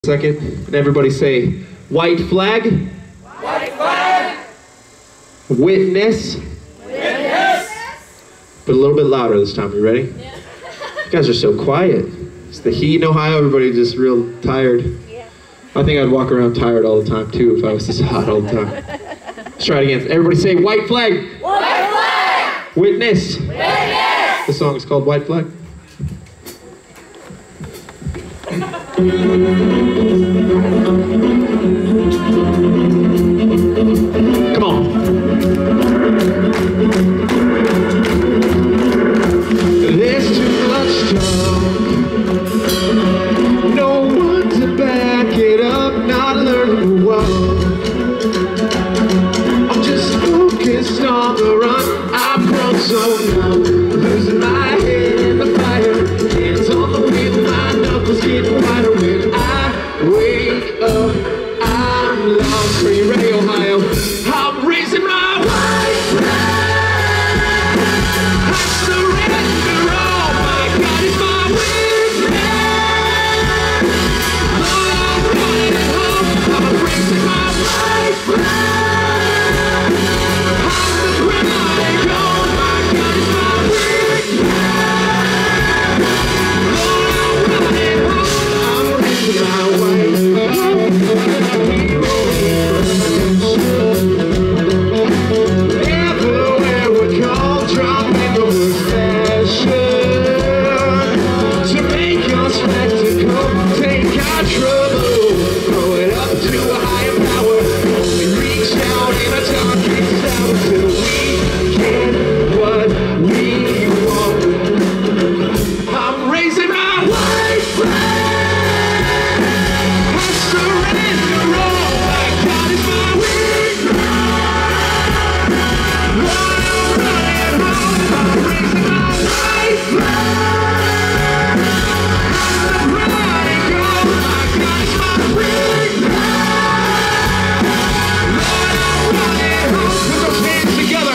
Second, and everybody say, white flag. White flag. Witness. Witness. But a little bit louder this time. You ready? Yeah. You guys are so quiet. It's the heat in Ohio. Everybody's just real tired. Yeah. I think I'd walk around tired all the time too if I was this hot all the time. Let's try it again. Everybody say, white flag. White flag. Witness. Witness. The song is called White Flag. Come on. There's too much talk. No one to back it up, not learning to walk. I'm just focused on the run. I've grown so numb, losing my head in the fire. Hands on the wheel, my knuckles getting wider when I wake up. I'm lost. Are you ready, Ohio? I'm raising my white flag. I surrender all. My God is my witness. I'm running home. I'm raising my white flag. I'm the pride gone. My God is my witness. I'm running home. I'm raising my white flag. Everywhere we call, dropping the fashion to make your spectacle, take our trouble, throw it up to a higher power. We reach out in a darkest hour till we get what we want. I'm raising my white flag. I surrender all. My God is my witness. I'm running home. I'm raising my white flag. I'm running home. My God is my witness. Lord, I'm running home. Put those hands together.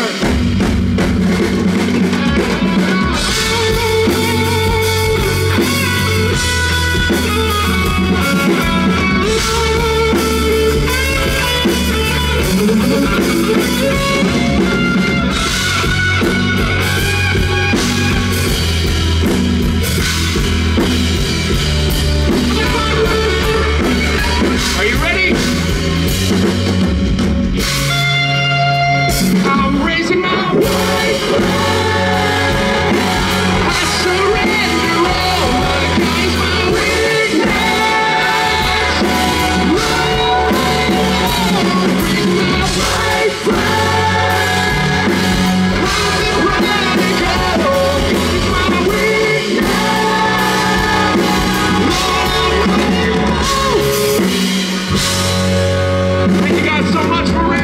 Are you ready? I'm raising my white flag. I surrender all. My God is my witness. I'm raising my white flag. I'm the prodigal. God is my witness. Lord, I'm running home. Thank you guys so much for